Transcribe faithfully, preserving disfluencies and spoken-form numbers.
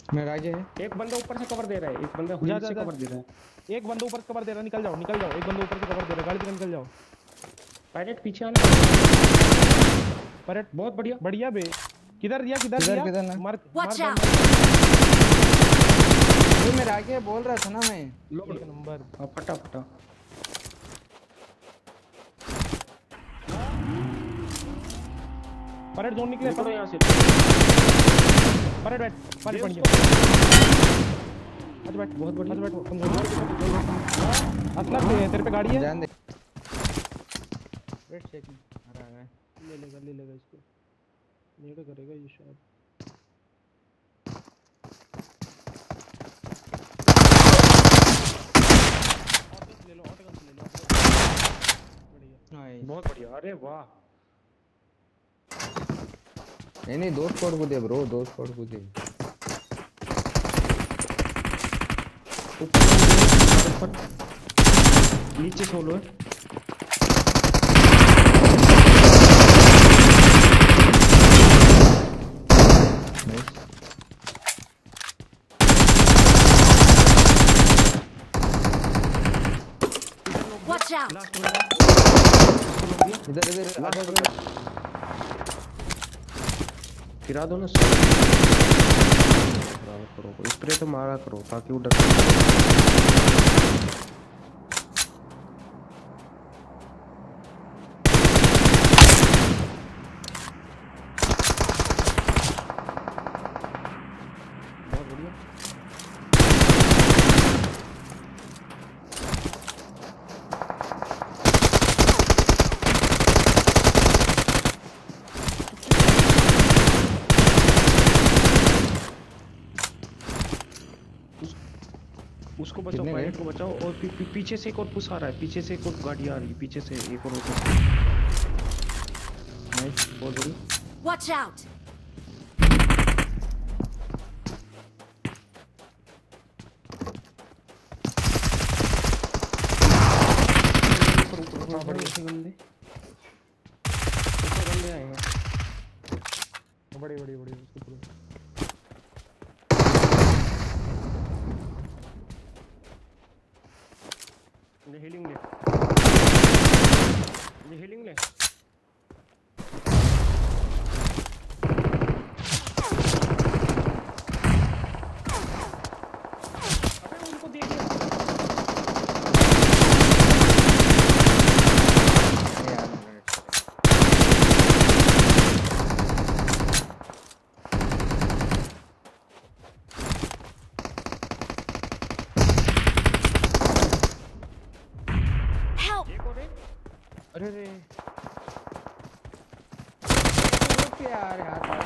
मेरा आगे है। एक बंदा ऊपर से कवर दे रहा है, एक बंदा हुई से कवर दे रहा है। एक बंदा ऊपर कवर दे रहा है, निकल जाओ निकल जाओ। एक बंदा ऊपर से कवर दे रहा है, गाड़ी से निकल जाओ। पायलट पीछे आना। पायलट बहुत बढ़िया बढ़िया बे। किधर दिया किधर दिया? किधर ना मार Watch मार out! ये मेरा आगे बोल रहा था ना मैं। एक नंबर। हाँ फटा फटा। पायलट जोन निकले निकलो यहाँ से। पायलट बैठ पायलट बन गया। अच्छा बैठ बहुत बढ़िया। अच्छा बैठ तुम असला तेरे पे गाड़ी है। जान दे। वेट सेकंड आ रहा है। ले लेगा ले लेगा इसको। नेड़ करेगा ये शायद। ले लो ऑटो गन ले लो। बढ़िया बहुत बढ़िया। अरे वाह। नहीं नहीं दो स्क्वाड को दे ब्रो, दो स्क्वाड को दे। ऊपर नीचे सोलो है। Watch out! इधर इधर इधर गिरा दो ना। करो स्प्रे तो मारा करो ताकि वो डर। बहुत बढ़िया। उसको बचाओ, पायलट को बचाओ। और पी, पी, पीछे से एक और पुश आ रहा है, पीछे से एक और गाड़ी आ रही है, पीछे से एक और। नाइस बहुत बढ़िया। Watch out! हाँ बढ़िया से बंदे ऊपर बंदे आएंगे। बड़ी बड़ी बड़ी उसको पूरा। ये हीलिंग ले, ये हीलिंग ले। अबे उनको देख लिया। अरे रे यार यार